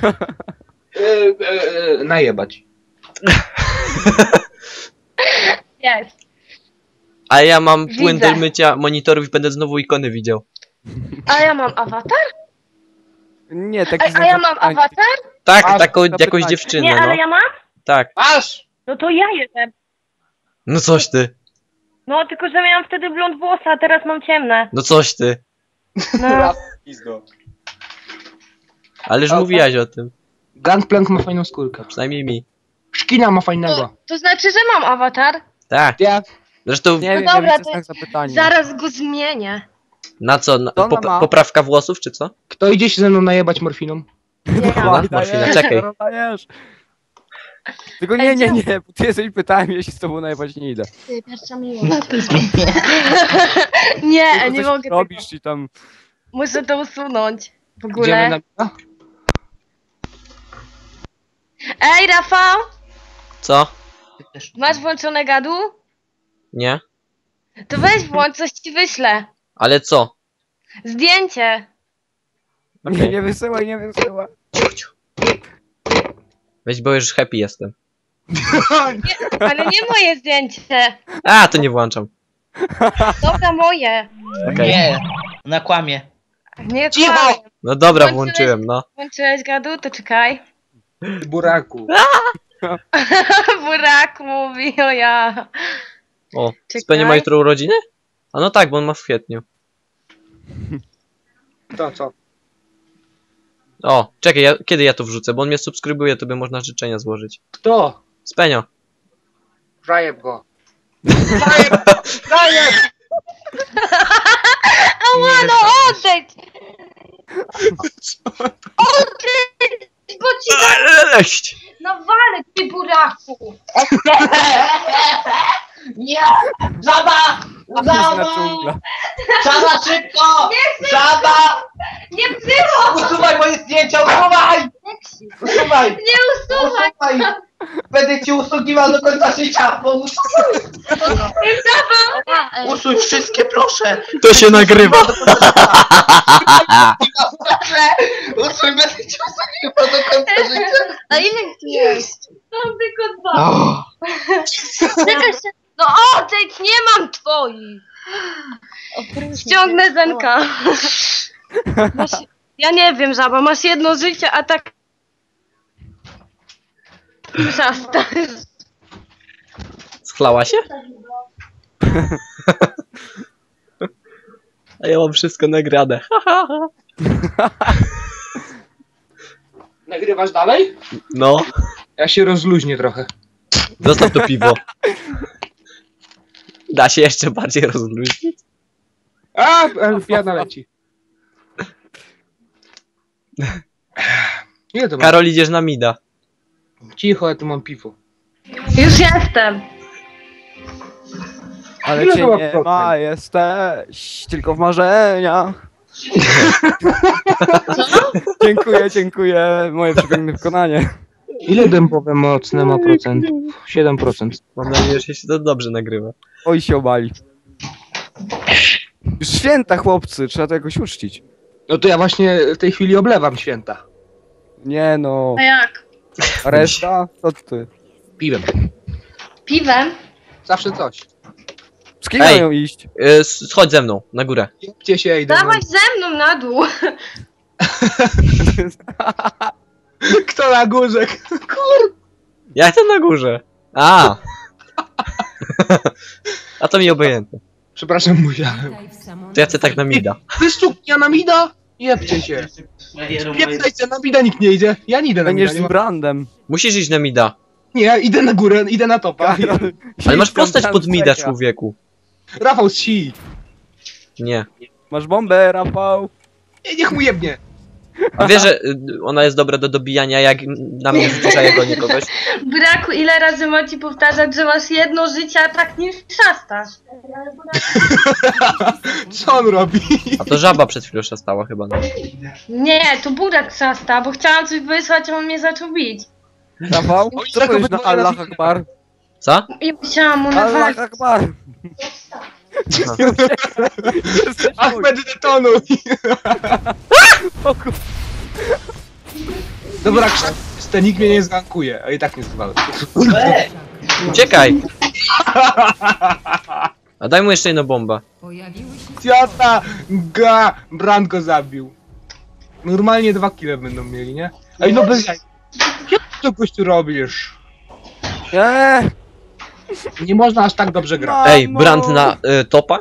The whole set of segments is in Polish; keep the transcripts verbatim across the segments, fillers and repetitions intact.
E, e, e, najebać. Jest. A ja mam Widzę. płyn do mycia monitorów i będę znowu ikony widział. A ja mam awatar? Nie, taki A, a znak ja mam zapytania. awatar? Tak, A, taką zapytanie. jakąś dziewczynę, Nie, ale no. ja mam? Tak. Aż! No to ja jestem. No coś ty. No tylko, że miałam wtedy blond włosa, a teraz mam ciemne. No coś ty. No. Pizdo. Ależ A, mówiłaś o tym. Gangplank ma fajną skórkę. Przynajmniej mi. Szkina ma To, fajnego. to znaczy, że mam awatar? Tak. Ja. Zresztą Nie wiem, dobra, ja widzę to- znak zapytania. Zaraz go zmienię. na co? Na, To ona pop ma. poprawka włosów, czy co? Kto idzie się ze mną najebać morfiną? Nie Dobra. mam. Morfina, czekaj. Dajesz. Tylko nie, nie, nie, bo ty jesteś pytałem, jeśli z tobą najebać nie idę. Ty, pierwsza miłość. No to zmienię. Nie, Tylko nie coś mogę tego. robisz i tam... Muszę to usunąć. W Idziemy ogóle. na... A? Ej, Rafał! Co? Masz włączone gadu? Nie? To weź włącz, coś ci wyślę. Ale co? Zdjęcie. Nie, Okej. nie wysyłaj, nie wysyłaj. Weź, bo już happy jestem. Ale nie moje zdjęcie. A, to nie włączam. Dobra, moje. Okej. Nie, na kłamie. Nie Cicho! kłamie. No dobra, Włączyłeś- włączyłem, no. Włączyłeś gadu? To czekaj. Buraku. Burak mówi, o ja. O, Czekaj. Spenio ma jutro urodziny? A no tak, bo on ma w kwietniu. To co? O, czekaj, ja, kiedy ja to wrzucę? Bo on mnie subskrybuje, to by można życzenia złożyć. Kto? Spenio. Zajeb go. Zajeb! Zajeb! Ała, no odejdź! Odejdź, bo ci Leść! no walę, ty buraku. Nie! Żaba! Piękna Żaba! dżungla. Żaba szybko! Żaba! Nie było! Usuwaj moje zdjęcia, usuwaj! Usuwaj! Nie usuwaj! Usuwaj! Będę ci usługiwał do końca życia! Pomóż! Usuń wszystkie, proszę! To się nagrywa! Proszę! Usuń, będę ci usługiwał do końca życia! A ile tu jest? Mam tylko dwa. O, Czekaj się. No odejdź, nie mam twoich. Ściągnę Zenka. Masz, ja nie wiem, żaba, masz jedno życie, a tak... Przestań. Schlała się? A ja mam wszystko nagrane. nagrywasz dalej? No, Ja się rozluźnię trochę. zostaw to piwo. Da się jeszcze bardziej rozluźnić? A, Elfiana leci. Ile to ma? Karol, idziesz na mida. Cicho, ja tu mam piwo. Już jestem. Ale Ile cię to ma nie procent? ma, jesteś tylko w marzeniach. Dziękuję, dziękuję, moje przepiękne wykonanie. Ile dębowe mocne ma procent? siedem procent. Mam nadzieję, że się to dobrze nagrywa. Oj, się obali. Już święta, chłopcy, trzeba to jakoś uczcić. No to ja właśnie w tej chwili oblewam święta. Nie no, A jak? a reszta? Co ty? Piwem. Piwem? Zawsze coś. Z kim Ej. mają iść? Yy, schodź ze mną, na górę. Gdzie się idę? Dawaj ze mną na dół. Kto na górze? Ja jestem na górze. A. A to mi obojętne. Przepraszam, musiałem. To ja chcę tak na mida. Wystuk, ja na mida? Jebcie się. Pieprzajcie, na mida nikt nie idzie. Ja nie idę na mida. Będziesz Nie, z ma... brandem. Musisz iść na mida. nie, ja idę na górę, idę na topa. Ale masz postać pod mida, człowieku. Rafał z si. Nie. Masz bombę, Rafał. Nie, niech mu jebnie. A wiesz, że y, ona jest dobra do dobijania, jak na mnie rzucisz, a ja gonię kogoś? Braku, ile razy ma ci powtarzać, że masz jedno życie, a tak nie szastasz? Co on robi? A to żaba przed chwilą szastała chyba. No. Nie, to Burak szasta, bo chciałam coś wysłać, a on mnie zaczął bić. Rafał, Oj, co tak powiesz na obydwoje Allah razy- Akbar? Co? I musiałam mu nawalić. Allah Akbar. Jesteś mój. Ahmed detonuj. O kur- Dobra, krzak, ten nikt mnie nie zgankuje, a i tak nie zwalę. Uciekaj! A daj mu jeszcze jedną bombę. Ciota! Ga! Brand go zabił. Normalnie dwa kile będą mieli, nie? Ej, no bez jaj. Jak to gościu robisz? Eee, Nie można aż tak dobrze grać. Ej, Mamo. Brand na y, topa?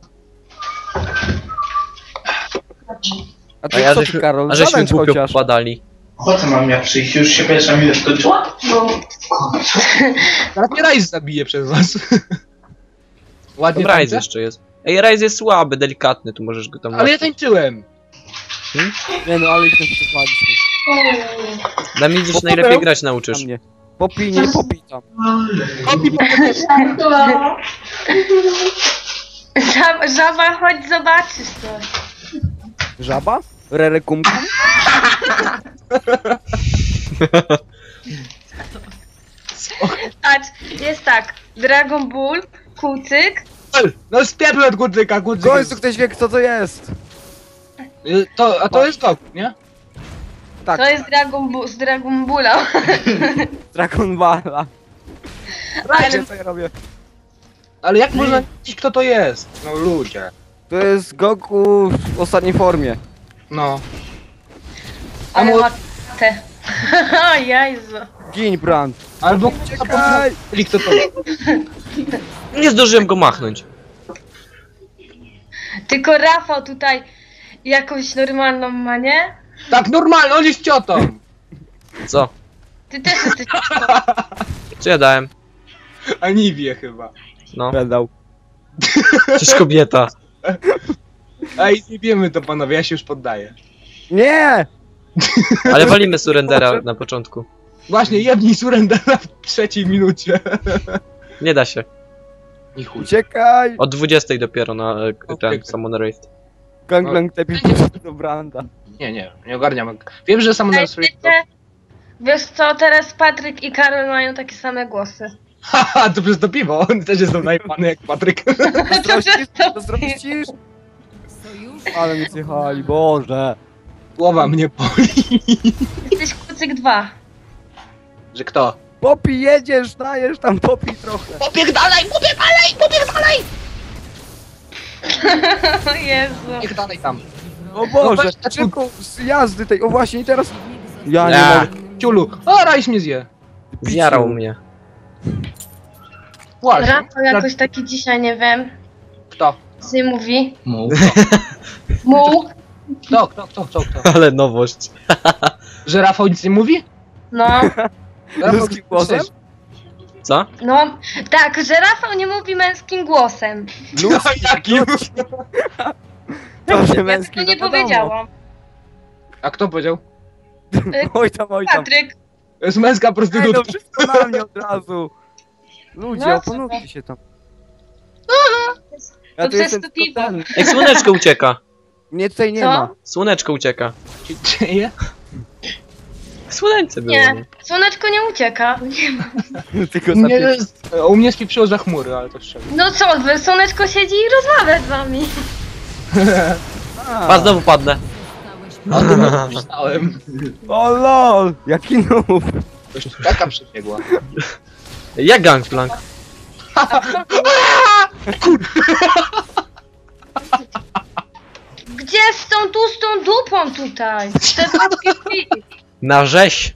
a A, ty ja co żeśmy, ty, Karol? a żeśmy Zadęcz głupio chociaż. popadali. Po co mam ja przyjść? Już się pierwsza minut skończyła? No. Teraz mnie Rice zabije przez was. Ładnie Tam Ryze tańczę? jeszcze jest. Ej, Ryze jest słaby, delikatny, tu możesz go tam... Ale ja tańczyłem. Nie no, ale ich tam przywaliśmy. Dla mnie gdzieś Bo najlepiej Paweł- grać Na nauczysz. mnie. Popij, nie popij tam. Kopi po Żaba, żaba, chodź zobaczysz coś. Żaba? Rerekumku? Patrz, jest tak. Dragon Ball, kucyk. No spierdol od Gudzyka, W Gudzyk. końcu ktoś wie kto to jest. Y, To, a to jest Goku, nie? Tak, To jest Dragon Ball, z Dragon Balla. Dragon Balla. Ale Wiecie co ja robię? Ale jak można wiedzieć kto to jest? No ludzie. To jest Goku w ostatniej formie. No. A ale mu... ładne. O Jezu. Gin Brand. Albo Czekaj! kto to jest. Nie zdążyłem go machnąć. Tylko Rafał tutaj jakąś normalną ma, nie? Tak normalnie, on jest ciotą. Co? Ty też jesteś. Co ja dałem? Aniwie chyba. No, Pedał. przecież kobieta. Ej, nie wiemy to panowie, ja się już poddaję. Nie! Ale walimy surrendera na początku. Właśnie, jebnij surrendera w trzeciej minucie. Nie da się. I chuj. Uciekaj! Od dwudziestej dopiero na e, ten Okej. Summon Raid. Gang gang tepi do Branda. Nie, nie, nie ogarniam. Wiem, że sam Ej, na swój... wiecie, wiesz co, teraz Patryk i Karol mają takie same głosy. Haha, to przez to piwo, on też jest najpany jak Patryk. Zazdrościsz? Zazdrościsz? Ale mnie zjechali, Boże. Głowa mnie boli. Jesteś kucyk dwa. Że kto? Popi, jedziesz, dajesz tam, popij trochę. Pobieg dalej, pobieg dalej, pobieg dalej! O Jezu. Pobieg dalej tam. O Boże, weź tak- szybko z jazdy tej, o właśnie i teraz... Ja nie Ja. mogę. Ciulu. O, Rajs mnie zje. Zjarał mnie. Właśnie. Rafał jakoś taki dzisiaj, nie wiem, Kto? co mówi. Mu. Mu. Kto, kto, kto, kto, kto? Ale nowość. Że Rafał nic nie mówi? No, Rafał Ludzkim głosem? Co? no, tak, że Rafał nie mówi męskim głosem. No, jakim? To, że Ja męski, tego nie to wiadomo. powiedziałam. A kto powiedział? Oj tam, oj tam. Patryk. To jest męska Ej, no prostytutka. wszystko na mnie od razu. Ludzie, No, opanujcie się tam. To Ja tu przez jestem to tylko piwo. ten. Ej, słoneczko ucieka. Mnie tutaj nie Co? ma. Słoneczko ucieka. Się dzieje? Słońce było. Nie, słoneczko nie ucieka. Nie ma. Tylko Nie, za jest, u mnie spieprzyło za chmury, ale to szczerze. No co wy, słoneczko siedzi i rozmawia z wami. Pa, znowu padnę. A to nie myślałem. O lol, jaki noob. Coś tu taka przebiegła. Jak Gangplank. Gdzie z tą tłustą dupą tutaj? Te babki pi. Na rzeź.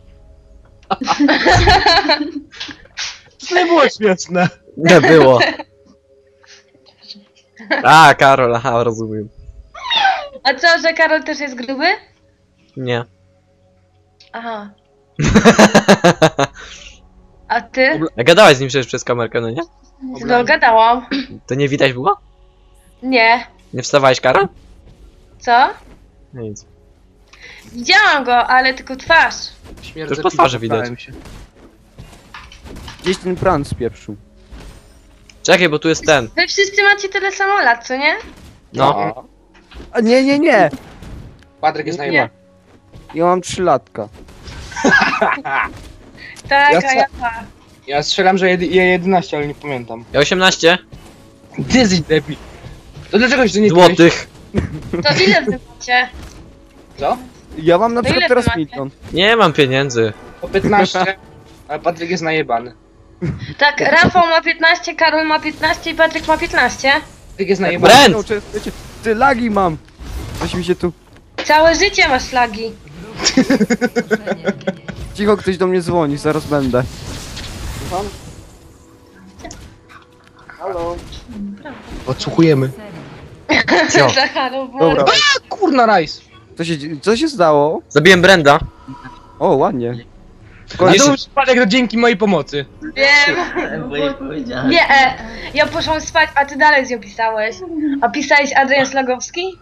To nie było śmieszne. Nie było. A, Karol, aha, rozumiem. A co, że Karol też jest gruby? Nie. Aha. A ty? A gadałeś z nim przecież przez kamerkę, no nie? No gadałam. To nie widać było? Nie. Nie wstawałeś, Karol? Co? No nic. Widziałam go, ale tylko twarz. Śmierdzę To już po piwo, twarzy widać. poddałem się. Gdzieś ten pran spieprzył. Czekaj, bo tu jest ten. Wy wszyscy macie tyle samo lat, co nie? No. A nie, nie, nie. Patryk jest Nie. najmłodszy. Ja mam trzy latka. Tak, Ja a chcę- ja tak. Ja strzelam, że jedy- je jedenaście, ale nie pamiętam. Ja osiemnaście Ty jesteś debil. To dlaczego się nie piłeś? złotych. To ile wy macie? Co? Ja mam na To przykład ile teraz wy macie? milion. Nie mam pieniędzy. Po piętnaście, ale Patryk jest najebany. Tak, Rafał ma piętnaście, Karol ma piętnaście i Patryk ma piętnaście. Patryk jest najebany. Brand! No, czy- wiecie, Ty lagi mam! Coś mi się tu... Całe życie masz flagi. Cicho, ktoś do mnie dzwoni, zaraz będę. Odsłuchujemy. Cio. Za Karol, bo... Dobra. A, kurna, Rice. Co się, co się stało? Zabiłem Brenda. O, ładnie. A Jeszcze- to już przypadek to dzięki mojej pomocy. Wiem. Bo jej powiedziałem. Nie, e, ja poszłam spać, a ty dalej z nią pisałeś. A pisałeś Adrian Slagowski?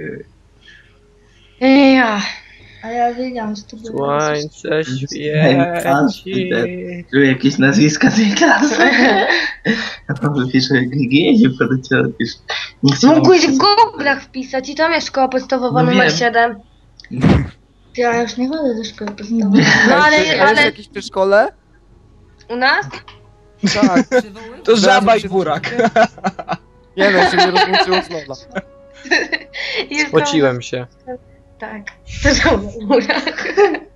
Ja. A ja wiedziałam, że to było. Słońce Patrz, świeci. Czuję jakieś nazwiska tej klasy. A tam wypiszę Gigi, potem cię odpisz. Nie chciałem- Mógłbyś w Google'ach wpisać i tam jest szkoła podstawowa No numer wiem. siedem. Ja już nie chodzę do szkoły podstawowej. No ale, A jest ale jakiś w szkole? u nas? Tak. To żaba i się burak. Nie no, jeszcze mnie rozłączyło z lola. Jest Spociłem się. to- Tak. To są burak.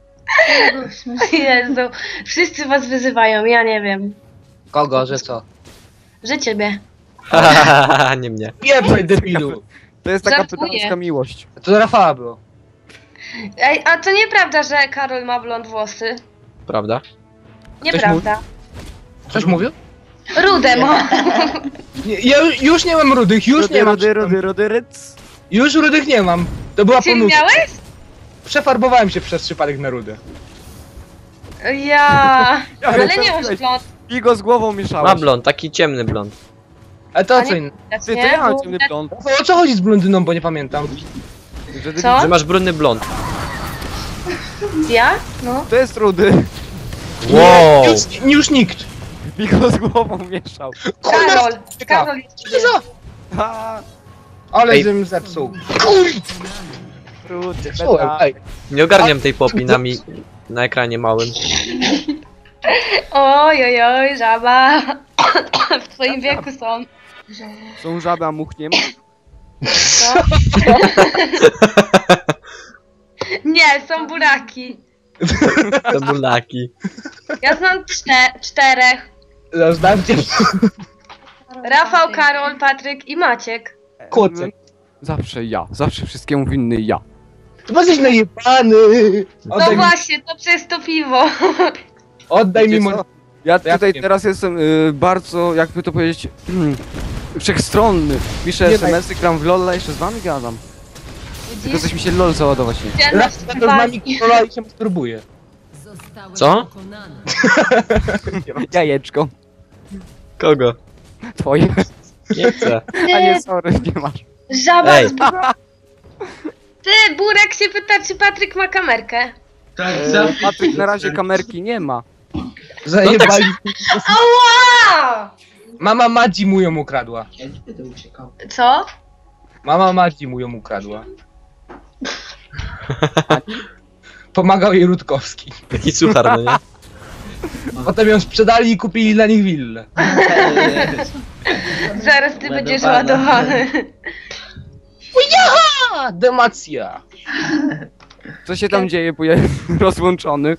Jezu. Wszyscy was wyzywają, ja nie wiem. Kogo, że co? Że ciebie. Nie mnie. Pieprzaj, debilu. To jest taka Żartuję. pytańska miłość. To do Rafała było. Ej, a to nieprawda, że Karol ma blond włosy. Prawda? Nieprawda. Coś mówił? Rude ma. Nie, ja już nie mam rudych, już Rudy, nie mam. rudy, rudy, rudy, ryc. Już rudych nie mam. To była Czyli ponuda. miałeś? Przefarbowałem się przez przypadek na rudę. Ja. Ale nie masz blond. I go z głową Ma mieszałeś. blond, taki ciemny blond. Ale to A o co nie- innego? Ty, to Nie? ja mam Było ciemny widać- blond. O co chodzi z blondyną, bo nie pamiętam. Że ty- Co? Że masz brudny blond. Ja? No. To jest rudy. Wow! Już, już nikt. I go z głową mieszał. Karol. Ciekawe. Karol jest Co to za? Ha! Ale Ej. żebym zepsuł. Kurde, Rudy, zepsułem. beda. Ej. Nie ogarniam tej popi na, mi na ekranie małym. Oj, oj, oj, żaba. W twoim wieku są. Są żaby, a much nie ma? Co? Nie, są buraki. Te bulaki. Ja znam czte czterech. Zostawcie Rafał, Karol, Patryk i Maciek. kłocek. Zawsze ja. Zawsze wszystkiemu winny ja. Ty jesteś najebany. No Oddaj mi, właśnie, to przez to piwo. oddaj mi Wiecie mo... co? Ja Ja tutaj wiem. teraz jestem y, bardzo, jakby to powiedzieć, wszechstronny. Piszę Nie es em esy, gram w LoL'a, jeszcze z wami gadam. Tylko Widzisz? coś mi się LoL załadować nie chce. Gdzie nas Raz to z nami kola i się masturbuje. Co? Jajeczko. Kogo? Twoje. Nie chcę. A nie, sorry, nie masz. Żaba Ej. z bu- Ty, Burek się pyta, czy Patryk ma kamerkę. Tak, E, zawsze- Patryk na razie kamerki nie ma. Zajebali. Ała! Mama Madzi mu ją ukradła. Ja nie będę uciekał. Co? Mama Madzi mu ją ukradła. Pomagał jej Rutkowski. Taki suchar, no nie? Potem ją sprzedali i kupili dla nich willę. Zaraz ty będziesz Ładowana. ładowany. A, demacja. Co się tam dzieje, bo ja rozłączonych?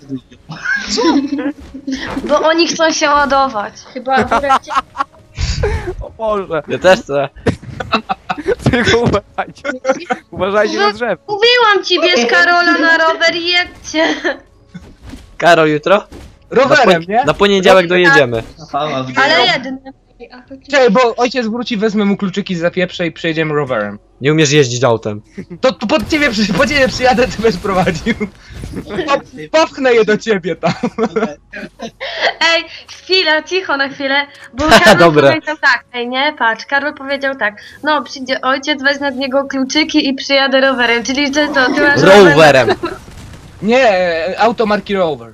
Bo oni chcą się ładować. Chyba Burek cię... O Boże. Ja też chcę. Tylko uważajcie. Uważajcie na drzew. Mówiłam ci, bierz Karola na rower i jedźcie. Karol, jutro? Na, Rowerem, pon- nie? na poniedziałek dojedziemy. Rafała w Ale dół. jednym. A to ci... Czekaj, bo ojciec wróci, wezmę mu kluczyki za pieprze i przejedziemy rowerem. Nie umiesz jeździć autem. To, to pod ciebie, przy- po ciebie przyjadę, ty będziesz prowadził. Pop, popchnę je do ciebie tam. Ej, chwila, cicho na chwilę, bo Karol Dobre. powiedział tak, ej nie, patrz, Karol powiedział tak, no przyjdzie ojciec, weźmie od niego kluczyki i przyjadę rowerem, czyli że to, ty masz rower. Rowerem. Nie, auto marki Rover.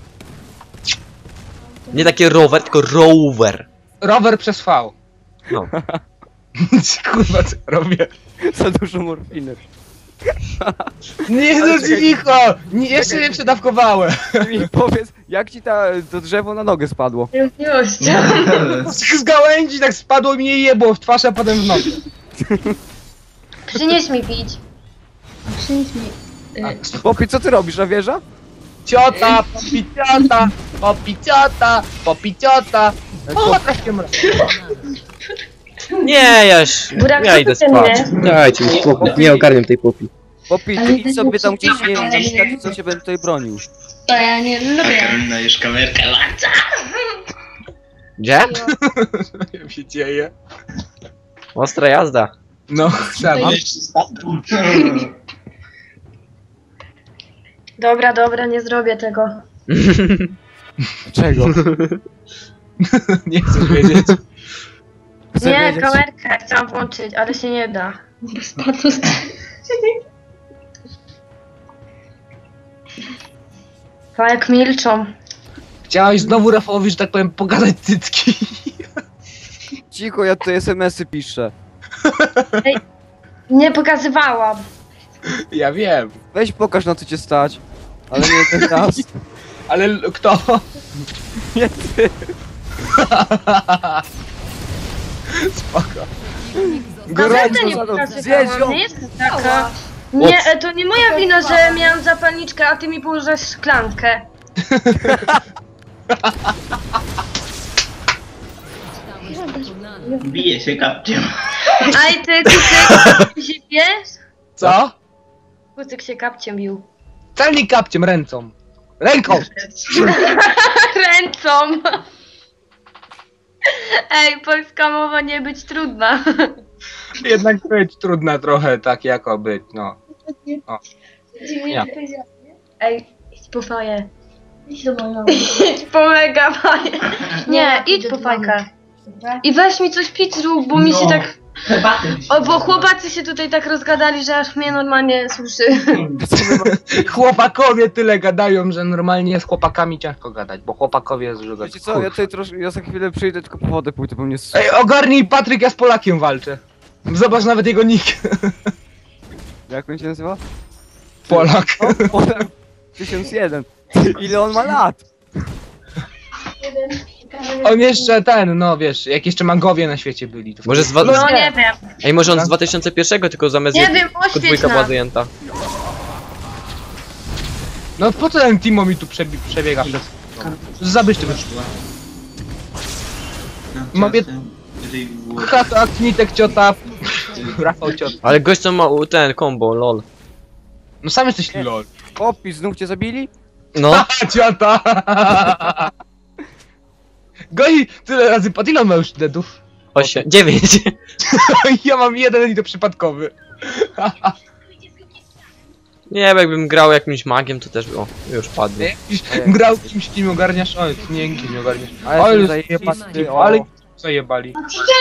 Nie takie rower, tylko rower. Rower przez V. No. Kurwa, co ja robię? Za dużo morfiny. Nie, no cicho! Nie, jeszcze nie przedawkowałem. I powiedz, jak ci ta, to drzewo na nogę spadło? Już, Z gałęzi tak spadło mi jej jebło w twarz, a potem w nogę. przynieś mi pić. Przynieś mi... Popi, co ty robisz, na wieża? Ciota, popiciota, popiciota, popiciota. O, trafiłem raz. Nie, ja już... Burak, Ja co idę ty spać. nie? Dajcie mi spokój, nie ogarniam tej popi. Popi, Ale ty idź ty sobie nie tam gdzieś, nie wiem, potrzebujesz. zamykać, co cię będę tutaj bronił. To ja nie A lubię. Karolina już kamerkę łaca. Gdzie? Co się dzieje? Ostra jazda. No, trzeba. Dobra, dobra, nie zrobię tego. Czego? Nie chcesz wiedzieć. Chcę Nie, wiedzieć. kamerkę chciałam włączyć, ale się nie da. Spadł z... A jak milczą. Chciałeś znowu Rafałowi, że tak powiem, pogadać cycki. Cicho, ja tutaj es em esy piszę. Nie pokazywałam. Ja wiem. Weź pokaż, na co cię stać. Ale nie ten raz. Ale l- kto? Nie ty. Spoko. Naprawdę nie Gorąco, pokazywałam, zjedź ją. nie jestem taka. Nie, e, to nie moja wina, że miałam zapalniczkę, a ty mi położyłeś szklankę. Bije się kapciem. Aj ty, kucyk, ty się wiesz? Co? Kucyk się kapciem bił. Celnik kapciem ręką. Ręką! Ręcą. Ej, polska mowa nie być trudna. Jednak być trudna trochę, tak jako być, no. Ja. Ej, idź po faję. Idź do mojego. Idź po mega faję. Nie, idź po fajkę. Dobra? I weź mi coś pić zrób, bo mi się No. tak... Herbatę. O, bo chłopacy się tutaj tak rozgadali, że aż mnie normalnie suszy. Chłopakowie tyle gadają, że normalnie z chłopakami ciężko gadać, bo chłopakowie z żuga. Wiecie co, ja tutaj troszkę, ja za chwilę przyjdę, tylko po wodę pójdę, bo mnie... s- Ej, ogarnij Patryk, ja z Polakiem walczę. Zobacz nawet jego nick. Jak on się nazywa? Polak. O, Polak tysiąc jeden. Ty, ile on ma lat? On jeszcze ten, no wiesz, jak jeszcze magowie na świecie byli. To Może z dwa... No nie wiem. Ej, może on z dwa tysiące pierwszego, tylko zamiast Nie jest wiem, tylko oświeć dwójka była nas. zajęta. No po co ten Timo mi tu przebi przebiega przez... Zabierzcie go. Mam jed- Hato, aknitek, ciota. Rafał, ciota. Ale gość co ma u- ten combo, lol. No sam jesteś lol. Popi, znów cię zabili? No, Haha, ciota. Goi, tyle razy pod ile on ma już deadów? osiem, dziewięć. Ja mam jeden i to przypadkowy. Nie wiem, jakbym grał jakimś magiem, to też było. Już padnie. Jakiś grał kimś, kim ogarniasz? Oj, nie, kim nie ogarniasz. A ja Oj, jestem zajebali, zajebisty, ale o. zajebali.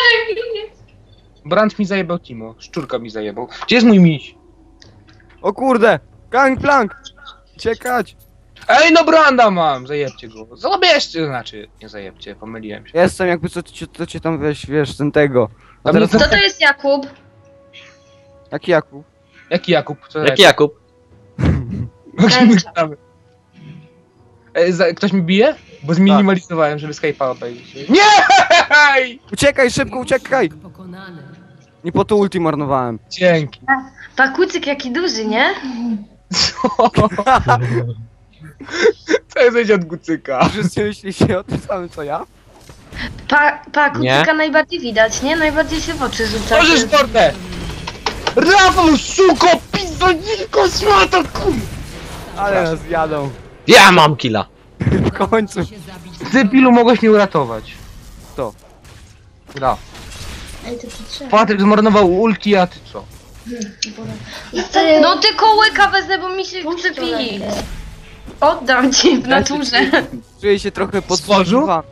Brand mi zajebał Timo, szczurka mi zajebał. Gdzie jest mój miś? O kurde! Gangplank! Uciekać! Ej, no Branda mam! Zajebcie go. Zabierzcie, znaczy, nie zajebcie, pomyliłem się. Jestem jakby co, co, co cię tam weź, wiesz, ten tego. A Tam teraz jest- Co to jest Jakub? jaki Jakub? Jaki Jakub? Co Jaki Jakub? Jakub? Ej, za, ktoś mi bije? Bo zminimalizowałem, żeby Skype'a obejrzeć. Nie! Uciekaj, szybko, uciekaj! Nie po to ulti marnowałem. Dzięki. Pa kucyk jaki duży, nie? Co? Co jesteś od Gucyka? Wszyscy myślicie o tym samym co ja? Pa, pa Nie. kucyka najbardziej widać, nie? Najbardziej się w oczy rzuca. Możesz portę! Rafał, suko, pizdolniko, szmata, kur... Ale nas jadą. Ja mam killa! W końcu. Ty, Pilu, mogłeś mnie uratować. Kto? No. Ej, to co trzeba? Patryk zmarnował ulti, a ty co? Ty, No tylko łyka wezmę, bo mi się chce pić. Oddam ci w naturze. Czuję się trochę Stworzył? podsłuchiwany.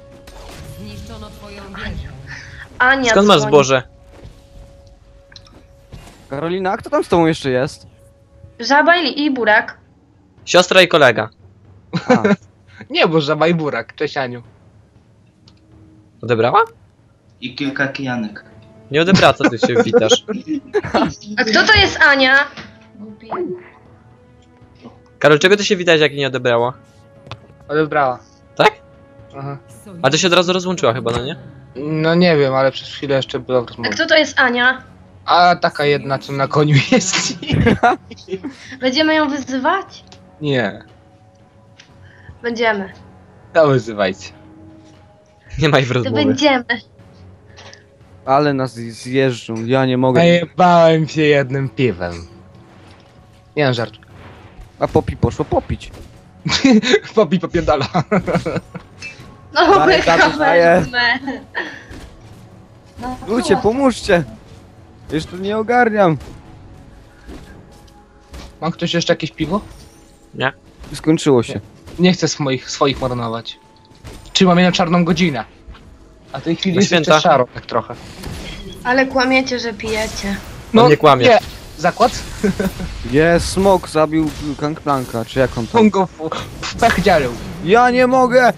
Ania Skąd masz dzwoni. zboże? Karolina, a kto tam z tobą jeszcze jest? Żaba i, i burak. Siostra i kolega. A, Nie, bo żaba i burak. Cześć, Aniu. Odebrała? I kilka kijanek. Nie odebrała, co ty się witasz. A kto to jest Ania? głupi. Karol, czego ty się witałeś, jak nie odebrała? Odebrała. Tak? Aha. A to się od razu rozłączyła chyba, no nie? No nie wiem, ale przez chwilę jeszcze była w A rozmowie. kto to jest Ania? A taka jedna, co na koniu jest. Będziemy ją wyzywać? Nie, Będziemy. to wyzywajcie. Nie ma ich w To rozmowie. będziemy. Ale nas zjeżdżą, ja nie mogę. Najebałem się jednym piwem. Nie mam żartu. A Popi poszło popić. Popi popierdala. No Daję, daję, daję. wychowajmy. No, Ludzie, pomóżcie! Jeszcze nie ogarniam. Ma ktoś jeszcze jakieś piwo? Skończyło się. Nie chcę swoich, swoich marnować. Trzymam je na czarną godzinę. A tej chwili Na jest święta? jeszcze szaro, tak trochę. Ale kłamiecie, że pijecie. On nie kłamie. Nie. Zakład? Jest, smok zabił Gangplanka, czy jak on tam? On go w, w pech dziarł. Ja nie mogę!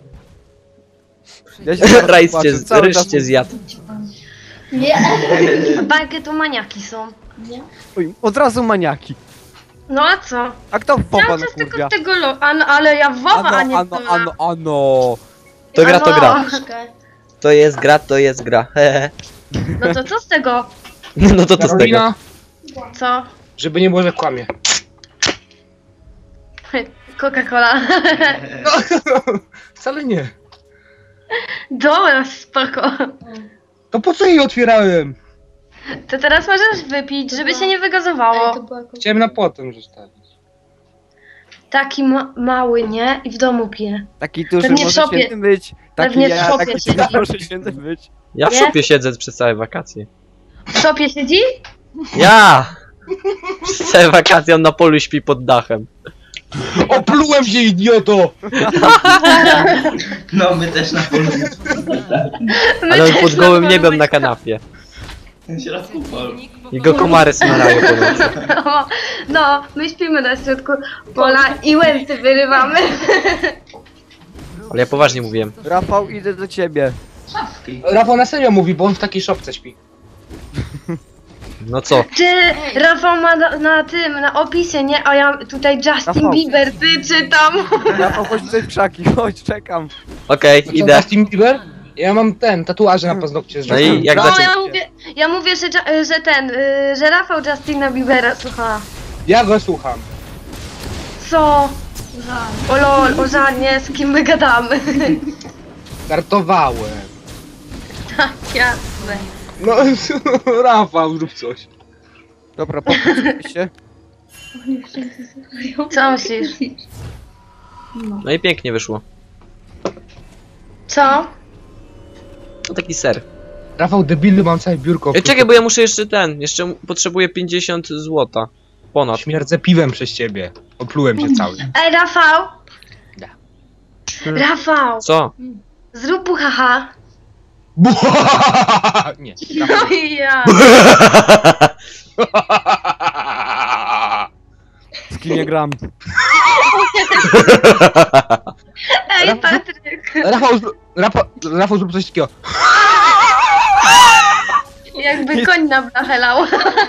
Ja się Rajs płaczę, cię, cały ryż czas- cię zjadł. Nie. Bankie to maniaki są. Nie. Oj, od razu maniaki. No a co? A kto w popa Cały na czas tylko kurwia? tego lo... An, ale ja w WoWa, a nie Ano, w ano, ano, ano. To gra, to gra. Troszkę. To jest gra, to jest gra. Hehe. No to co z tego? No to co z tego? Karolina, Co? żeby nie było, że kłamie. Coca-Cola. Wcale nie. Dobra, spoko. To po co jej otwierałem? To teraz możesz wypić, żeby się nie Ej, to wygazowało. była ko- Chciałem na potem zostawić. Taki ma mały, nie? I w domu pije. Taki duży Pewnie w może szopie- święty być. Taki pewnie w ja, szopie taki siedzi. duży może święty być. Ja w Nie? szopie siedzę przez całe wakacje. W szopie siedzi? Ja! Przez całe wakacje on na polu śpi pod dachem. Oplułem się, idioto! No, my też na polu. Ale on też pod gołym na niebem polu na kanapie. W środku polu. I go komary smarają po nocy. No, no, my śpimy na środku pola i łęty wyrywamy. Ale ja poważnie mówiłem. Rafał, idę do ciebie. Szafki. Rafał na serio mówi, bo on w takiej szopce śpi. No co? Czy Rafał ma na, na tym, na opisie, nie? A ja tutaj Justin Rafał. Bieber, ty czytam. Rafał, chodź tutaj w krzaki, chodź, czekam. Okej, Co, idę. Justin Bieber? Ja mam ten, tatuaże na paznokcie z No i jak No, zaczę... ja mówię, ja mówię, że, Ju- że ten, y, że Rafał Justina Biebera słucha. Ja go słucham. Co? O lol, o żadnie, z kim my gadamy. Startowałem. Tak, jasne. No, Rafał, zrób coś. Dobra, popatrzcie się. Oni wszyscy słuchają. Co myślisz? No. No i pięknie wyszło. Co? To taki ser. Rafał, debilu, mam całe biurko. Ej, czekaj, bo ja muszę jeszcze ten. Jeszcze m- potrzebuję pięćdziesiąt złota. Ponad. Śmierdzę piwem przez ciebie. Oplułem się cały. Ej, Rafał! Da. Rafał! Co? Zrób buchaha. Buaa! Nie. Rafał. No i ja. Z kim nie gram. Ej, Patryk. Rafał, zrób- Rafał, Rafał, zrób coś takiego. Jakby koń na blachę lał.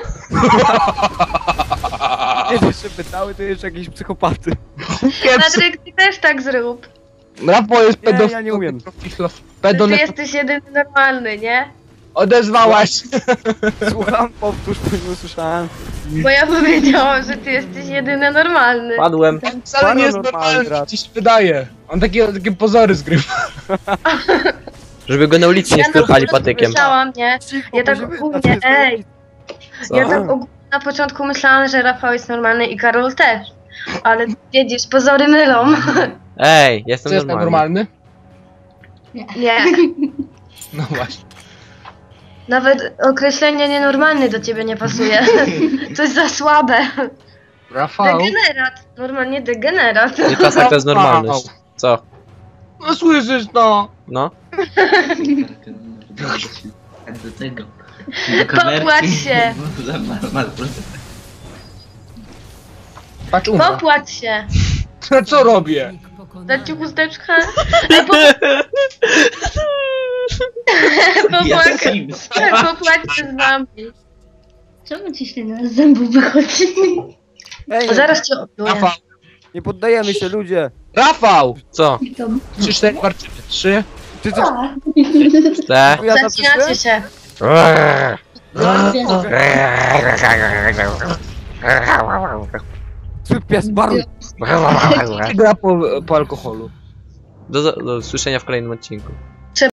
Nie jeszcze pytały, to jeszcze jakieś psychopaty. Patryk, ty też tak zrób. Rafał jest Nie, pedofil. ja nie umiem. Pedo Ty jesteś jedyny normalny, nie? Odezwałaś. Słucham, powtórz, bo nie usłyszałem. Bo ja powiedziałam, że ty jesteś jedyny normalny. Padłem. Wcale nie jest Paranormalny normalny, brat. ci się wydaje. On takie, takie pozory zgrywa. Żeby go na ulicy nie Ja na spychali początku patykiem. myślałam, nie? Cicho, Ja tak bo się ogólnie, wyda, to jest- ej, Co? ja tak ogólnie na początku myślałam, że Rafał jest normalny i Karol też. Ale wiedzisz, pozory mylą. Ej, Co jestem jest normalny. normalny? Nie. No właśnie. Nawet określenie nienormalny do ciebie nie pasuje. To jest za słabe. Rafał. Degenerat. Normalnie degenerat. W tych czasach to jest normalność. Co? No słyszysz to. No? Tak do tego. Do kamerki. Popłacz się. Ma- ma- Patrz umrę. Popłacz się. Co robię? Dać ci chusteczkę? Ej, po... Ja popłacz, Sims. popłacz się z nami. Czemu ci ślina z zębów wychodzi? Ej, Zaraz cię opluję. Rafał. nie poddajemy się, ludzie. Rafał! Co? To... Trzy, cztery, warczymy. Trzy. Ty, ty, A. Te? ja Zaczynacie zaczynam? się. Eee. Zły pies, baruj! Gra po, po alkoholu. Do, do usłyszenia w kolejnym odcinku.